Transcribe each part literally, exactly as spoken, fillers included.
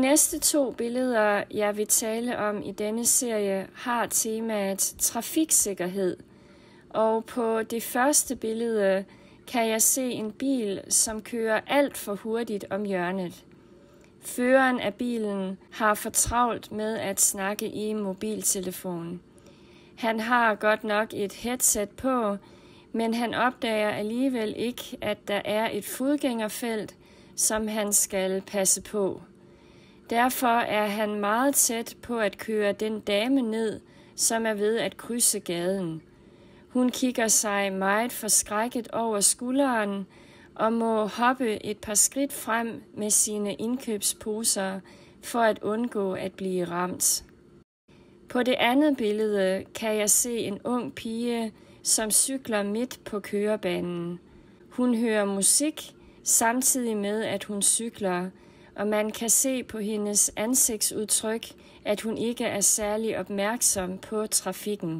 næste to billeder, jeg vil tale om i denne serie, har temaet trafiksikkerhed. Og på det første billede kan jeg se en bil, som kører alt for hurtigt om hjørnet. Føreren af bilen har for travlt med at snakke i mobiltelefon. Han har godt nok et headset på, men han opdager alligevel ikke, at der er et fodgængerfelt, som han skal passe på. Derfor er han meget tæt på at køre den dame ned, som er ved at krydse gaden. Hun kigger sig meget forskrækket over skulderen og må hoppe et par skridt frem med sine indkøbsposer for at undgå at blive ramt. På det andet billede kan jeg se en ung pige, som cykler midt på kørebanen. Hun hører musik, samtidig med at hun cykler, og man kan se på hendes ansigtsudtryk, at hun ikke er særlig opmærksom på trafikken.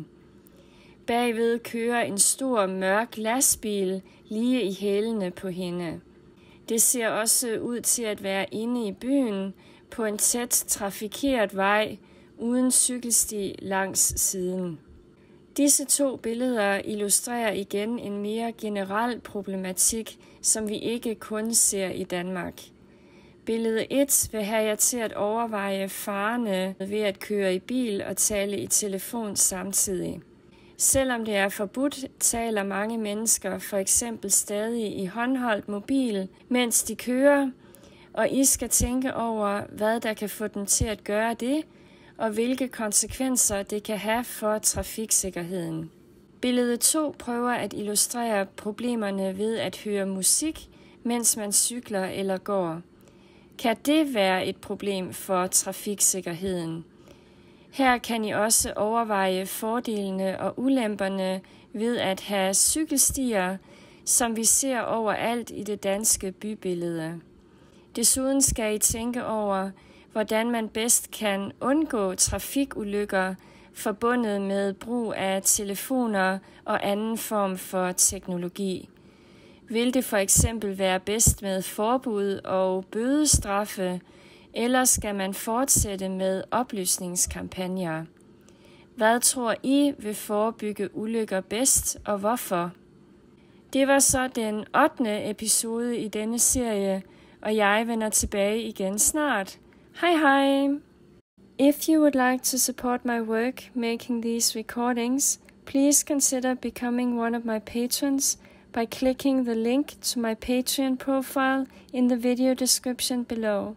Bagved kører en stor mørk lastbil lige i hælene på hende. Det ser også ud til at være inde i byen på en tæt trafikeret vej uden cykelsti langs siden. Disse to billeder illustrerer igen en mere generel problematik, som vi ikke kun ser i Danmark. Billede et vil have jer til at overveje farerne ved at køre i bil og tale i telefon samtidig. Selvom det er forbudt, taler mange mennesker for eksempel stadig i håndholdt mobil, mens de kører, og I skal tænke over, hvad der kan få dem til at gøre det, og hvilke konsekvenser det kan have for trafiksikkerheden. Billede to prøver at illustrere problemerne ved at høre musik, mens man cykler eller går. Kan det være et problem for trafiksikkerheden? Her kan I også overveje fordelene og ulemperne ved at have cykelstier, som vi ser overalt i det danske bybillede. Desuden skal I tænke over, hvordan man bedst kan undgå trafikulykker forbundet med brug af telefoner og anden form for teknologi. Vil det for eksempel være bedst med forbud og bødestraffe, eller skal man fortsætte med oplysningskampagner? Hvad tror I vil forebygge ulykker bedst, og hvorfor? Det var så den ottende episode i denne serie, og jeg vender tilbage igen snart. Hej hej! If you would like to support my work making these recordings, please consider becoming one of my patrons by clicking the link to my Patreon profile in the video description below.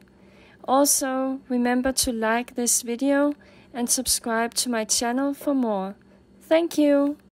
Also, remember to like this video and subscribe to my channel for more. Thank you!